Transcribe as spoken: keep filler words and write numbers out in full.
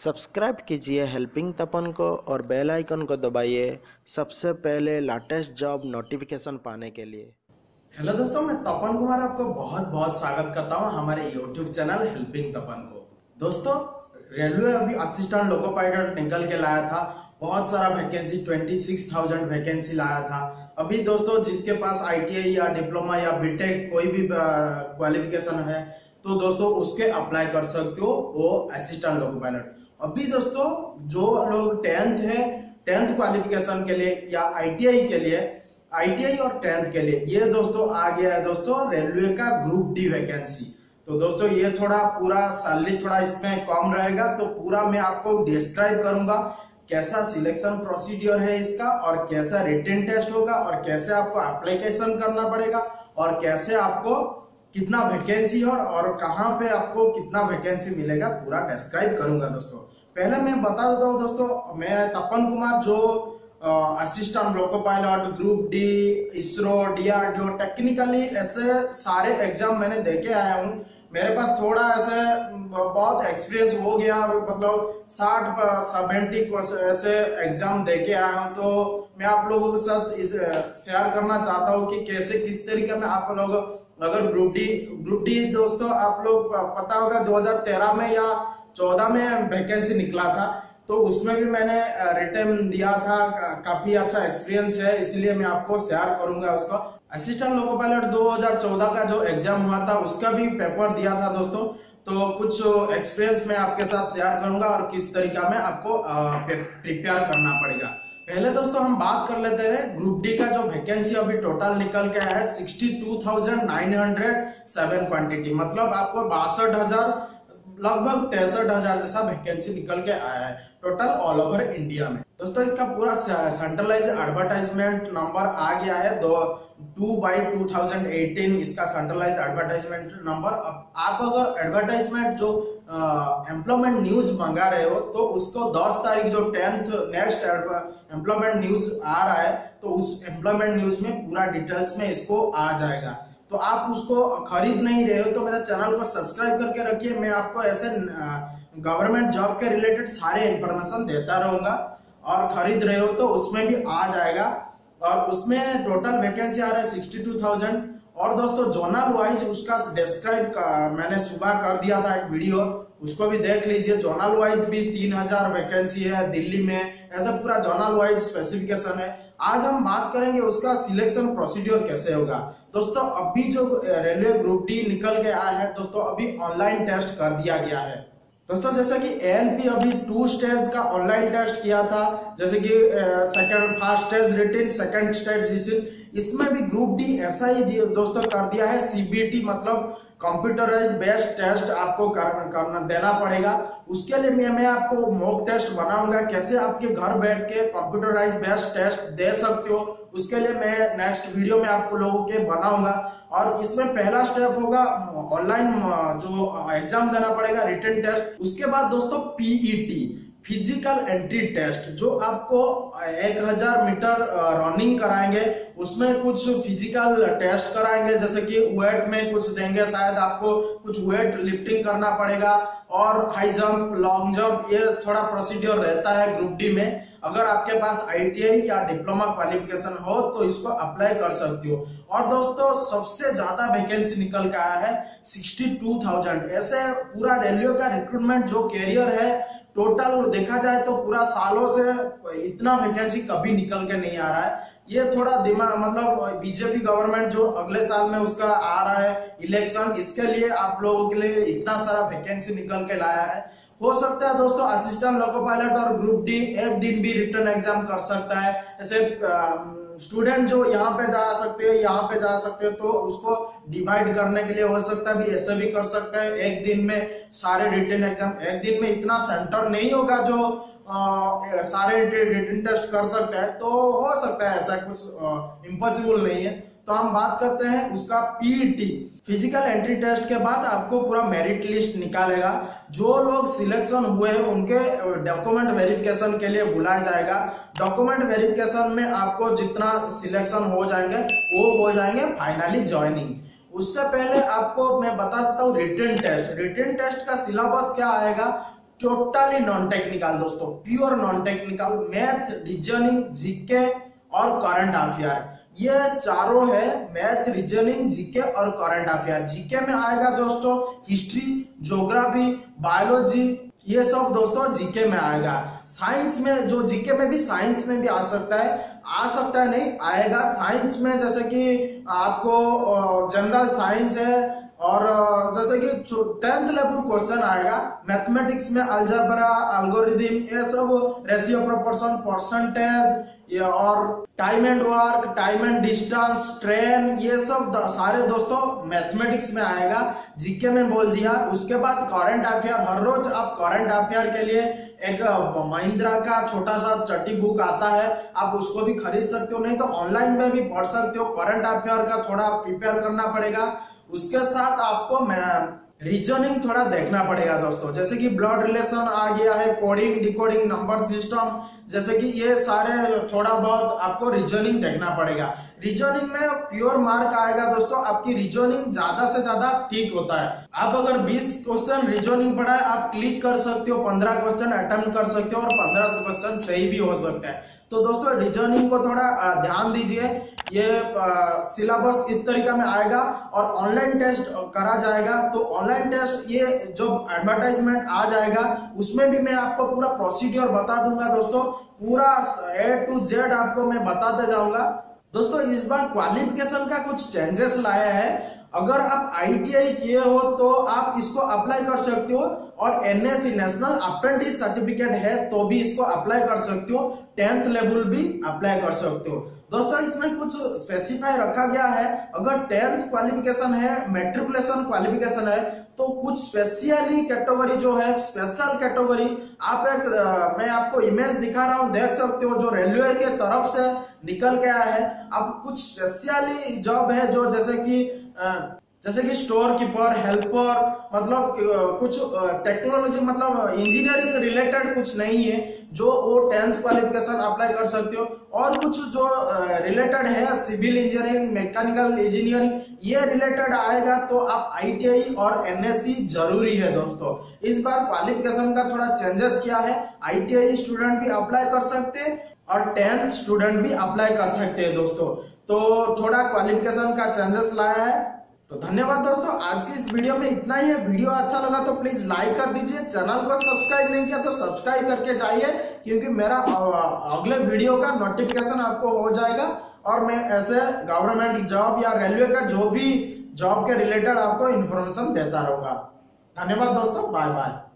Subscribe कीजिए helping तपन को और बेल आइकन को दबाइए सबसे पहले लेटेस्ट जॉब नोटिफिकेशन पाने के लिए। हेलो दोस्तों, मैं तपन कुमार आपको बहुत बहुत स्वागत करता हूं हमारे यूट्यूब चैनल हेल्पिंग तपन को। दोस्तों, रेलवे अभी असिस्टेंट लोको पायलट निकल के लाया था, बहुत सारा वैकेंसी छब्बीस हज़ार वैकेंसी लाया था। अभी दोस्तों जिसके पास आईटीआई या डिप्लोमा या बीटेक कोई भी क्वालिफिकेशन है तो दोस्तों उसके अप्लाई कर सकते हो वो असिस्टेंट लोको पायलट। अभी दोस्तों जो लोग टेंथ है, टेंथ क्वालिफिकेशन के लिए या आईटीआई के लिए, आईटीआई और टेंथ के लिए ये दोस्तों आ गया है दोस्तों रेलवे का ग्रुप डी वैकेंसी। तो दोस्तों ये थोड़ा पूरा सैलरी थोड़ा इसमें कम रहेगा, तो पूरा मैं आपको डिस्क्राइब करूंगा कैसा सिलेक्शन प्रोसीड्योर है इसका और कैसा रिटन टेस्ट होगा और कैसे आपको एप्लीकेशन करना पड़ेगा और कैसे आपको कितना वैकेंसी है और कहां पे आपको कितना वैकेंसी मिलेगा, पूरा डिस्क्राइब करूंगा दोस्तों। पहले मैं बता देता हूं दोस्तों, मैं तपन कुमार जो assistant loco pilot, group D, ISRO, DRDO technically ऐसे सारे एग्जाम मैंने देके आया हूं। मेरे पास थोड़ा ऐसे बहुत एक्सपीरियंस हो गया, मतलब साठ सेवेंटी ऐसे एग्जाम देके आया हूं। तो मैं आप लोगों के साथ इस शेयर करना चाहता हूं कि कैसे किस तरीके में आप लोग अगर ग्रुप डी ग्रुप डी दोस्तों आप लोग पता होगा दो हज़ार तेरह में या चौदह में वैकेंसी निकला था, तो उसमें भी मैंने रिटर्न दिया था, काफी अच्छा एक्सपीरियंस है, इसलिए मैं आपको शेयर करूंगा उसका। असिस्टेंट लोको पायलट दो हज़ार चौदह का जो एग्जाम हुआ था उसका भी पेपर दिया था दोस्तों, तो कुछ एक्सपीरियंस मैं आपके साथ शेयर करूंगा और किस तरीका में आपको प्रिपेयर करना पड़ेगा। पहले दोस्तों हम बात कर लेते हैं ग्रुप डी का जो वैकेंसी अभी टोटल निकल के आया है बासठ हज़ार नौ सौ सात क्वांटिटी, मतलब आपको बासठ हजार लगभग तिरसठ हजार जैसा वैकेंसी निकल के आया है टोटल ऑल ओवर इंडिया में। दोस्तों इसका पूरा सेंट्रलाइज एडवर्टाइजमेंट नंबर आ गया है दो two by two thousand eighteen, इसका सेंट्रलाइज एडवर्टाइजमेंट नंबर। आप अगर एडवर्टाइजमेंट जो एम्प्लॉयमेंट न्यूज मंगा रहे हो तो उसको दस तारीख जो टेंथ नेक्स्ट एम्प्लॉयमेंट न्यूज आ रहा है तो उस एम्प्लॉयमेंट न्यूज में पूरा डिटेल्स में इसको आ जाएगा। तो आप उसको खरीद नहीं रहे हो तो मेरा चैनल को सब्सक्राइब करके रखिए, मैं आपको ऐसे गवर्नमेंट जॉब के रिलेटेड सारे इंफॉर्मेशन देता रहूंगा। और खरीद रहे हो तो उसमें भी आ जाएगा और उसमें टोटल वैकेंसी आ रहा है बासठ हज़ार। और दोस्तों जोनल वाइज उसका डिस्क्राइब मैंने सुबह कर दिया था एक वीडियो, उसको भी देख लीजिए। जोनल वाइज भी तीन हजार वैकेंसी है दिल्ली में, ऐसा पूरा जोनल वाइज स्पेसिफिकेशन है। आज हम बात करेंगे उसका सिलेक्शन प्रोसीड्योर कैसे होगा। दोस्तों अभी जो रेलवे ग्रुप डी निकल के आया है दोस्तों, अभी ऑनलाइन टेस्ट कर दिया गया है दोस्तों। जैसे कि एएलपी अभी टू स्टेज का ऑनलाइन टेस्ट किया था, जैसे कि second first stage written, second stage written, इसमें भी ग्रुप डी ऐसा ही दोस्तों कर दिया है। सीबीटी मतलब कंप्यूटराइज बेस्ड टेस्ट आपको कर, करना देना पड़ेगा। उसके लिए मैं मैं आपको मॉक टेस्ट बनाऊंगा, कैसे आपके घर बैठ के कंप्यूटराइज बेस्ड टेस्ट दे सकते हो, उसके लिए मैं नेक्स्ट वीडियो में आपको लोगों के बनाऊंगा। और इसमें पहला स्टेप होगा ऑनलाइन जो एग्जाम देना पड़ेगा, रिटन टेस्ट। उसके बाद दोस्तों पीईटी फिजिकल एंट्री टेस्ट, जो आपको एक हजार मीटर रनिंग कराएंगे, उसमें कुछ फिजिकल टेस्ट कराएंगे, जैसे कि वेट में कुछ देंगे, शायद आपको कुछ वेट लिफ्टिंग करना पड़ेगा और हाई जंप, लॉन्ग जंप, ये थोड़ा प्रोसीड्योर रहता है ग्रुप डी में। अगर आपके पास आईटीआई या डिप्लोमा क्वालिफिकेशन हो तो इसको अप्लाई कर सकती हो। और दोस्तों सबसे ज्यादा वैकेंसी निकल के आया है बासठ हज़ार। ऐसे पूरा रेलवे का रिक्रूटमेंट जो कैरियर है टोटल देखा जाए तो पूरा सालों से इतना वैकेंसी कभी निकल के नहीं आ रहा है। ये थोड़ा दिमाग मतलब बीजेपी गवर्नमेंट जो अगले साल में उसका आ रहा है इलेक्शन, इसके लिए आप लोगों के लिए इतना सारा वैकेंसी निकल के लाया है। हो सकता है दोस्तों असिस्टेंट लोको पायलट और ग्रुप डी एक दिन भी रिटर्न एग्जाम कर सकता है। ऐसे स्टूडेंट जो यहाँ पे जा सकते हैं यहाँ पे जा सकते हैं, तो उसको डिवाइड करने के लिए हो सकता है भी ऐसे भी कर सकता है, एक दिन में सारे रिटन एग्जाम। एक दिन में इतना सेंटर नहीं होगा जो आ, सारे रिटन टेस्ट कर सकते हैं, तो हो सकता है ऐसा कुछ इम्पॉसिबल नहीं है। तो हम बात करते हैं उसका पीईटी फिजिकल एंट्री टेस्ट के बाद आपको पूरा मेरिट लिस्ट निकालेगा। जो लोग सिलेक्शन हुए हैं उनके डॉक्यूमेंट वेरिफिकेशन के लिए बुलाया जाएगा। डॉक्यूमेंट वेरिफिकेशन में आपको जितना सिलेक्शन हो जाएंगे वो हो जाएंगे फाइनली ज्वाइनिंग। उससे पहले आपको मैं बता देता हूँ रिटन टेस्ट। रिटन टेस्ट का सिलेबस क्या आएगा, टोटली नॉन टेक्निकल दोस्तों, pure non technical, math, reasoning, GK और करंट अफेयर, ये चारों है, मैथ, रीजनिंग, जीके और करंट अफेयर। जीके में आएगा दोस्तों हिस्ट्री, ज्योग्राफी, बायोलॉजी, ये सब दोस्तों जीके में आएगा। साइंस में, जो जीके में भी साइंस में भी आ सकता है, आ सकता है नहीं आएगा साइंस में, जैसे कि आपको जनरल साइंस है, और जैसे कि टेंथ लेवल क्वेश्चन आएगा मैथमेटिक्स में, अलजेब्रा, एल्गोरिथम, ये सब, रेशियो, प्रोपोर्शन, परसेंटेज, और time and work, time and distance, train, ये सब सारे दोस्तों मैथमेटिक्स में आएगा, जीके में बोल दिया। उसके बाद करंट अफेयर, हर रोज आप करंट अफेयर के लिए एक महिंद्रा का छोटा सा चट्टी बुक आता है, आप उसको भी खरीद सकते हो, नहीं तो ऑनलाइन में भी पढ़ सकते हो। करंट अफेयर का थोड़ा प्रिपेयर करना पड़ेगा, उसके साथ आपको रीजनिंग थोड़ा देखना पड़ेगा दोस्तों, जैसे कि ब्लड रिलेशन आ गया है, कोडिंग, डिकोडिंग, नंबर सिस्टम, जैसे कि ये सारे थोड़ा बहुत आपको रीजनिंग देखना पड़ेगा। रीजनिंग में प्योर मार्क आएगा दोस्तों, आपकी रीजनिंग ज्यादा से ज्यादा ठीक होता है। आप अगर बीस क्वेश्चन रीजनिंग पढ़ा है, आप क्लिक कर सकते हो, पंद्रह क्वेश्चन अटेम्प्ट कर सकते हो और पंद्रह क्वेश्चन सही भी हो सकते हैं। तो दोस्तों रीजनिंग को थोड़ा ध्यान दीजिए, ये सिलेबस इस तरीका में आएगा और ऑनलाइन टेस्ट करा जाएगा। तो ऑनलाइन टेस्ट ये जो एडवर्टाइजमेंट आ जाएगा उसमें भी मैं आपको पूरा प्रोसीड्योर बता दूंगा दोस्तों, पूरा ए टू जेड आपको मैं बताते जाऊंगा। दोस्तों इस बार क्वालिफिकेशन का कुछ चेंजेस लाया है, अगर आप आई टी आई किए हो तो आप इसको अप्लाई कर सकते हो, और N S C national apprentice certificate है तो भी इसको अप्लाई कर सकते हो, टेंथ लेवल भी अप्लाई कर सकते हो। दोस्तों इसमें कुछ स्पेसिफाई रखा गया है, अगर टेंथ क्वालिफिकेशन है, मैट्रिकुलेशन क्वालिफिकेशन है, तो कुछ स्पेशली कैटेगरी जो है, स्पेशल कैटेगरी, आप एक आ, मैं आपको इमेज दिखा रहा हूं, देख सकते हो, जो रेलवे के तरफ से निकल के आया है। अब कुछ स्पेशली जॉब है जो जैसे कि जैसे कि स्टोर कीपर, हेल्पर, मतलब कुछ टेक्नोलॉजी, मतलब इंजीनियरिंग रिलेटेड कुछ नहीं है, जो वो टेंथ क्वालिफिकेशन अप्लाई कर सकते हो। और कुछ जो रिलेटेड है सिविल इंजीनियरिंग, मैकेनिकल इंजीनियरिंग, ये रिलेटेड आएगा तो आप आई टी आई और एन एस सी जरूरी है दोस्तों। इस बार क्वालिफिकेशन का थोड़ा चेंजेस किया है, आई टी आई स्टूडेंट भी अप्लाई कर सकते हैं और टेंथ स्टूडेंट भी अप्लाई कर सकते हैं दोस्तों। तो थोड़ा क्वालिफिकेशन का चेंजेस लाया है। तो धन्यवाद दोस्तों, आज की इस वीडियो में इतना ही है। वीडियो अच्छा लगा तो प्लीज लाइक कर दीजिए, चैनल को सब्सक्राइब नहीं किया तो सब्सक्राइब करके जाइए, क्योंकि मेरा अगले वीडियो का नोटिफिकेशन आपको हो जाएगा और मैं ऐसे गवर्नमेंट जॉब या रेलवे का जो भी जॉब के रिलेटेड आपको इन्फॉर्मेशन देता रहूंगा। धन्यवाद दोस्तों, बाय बाय।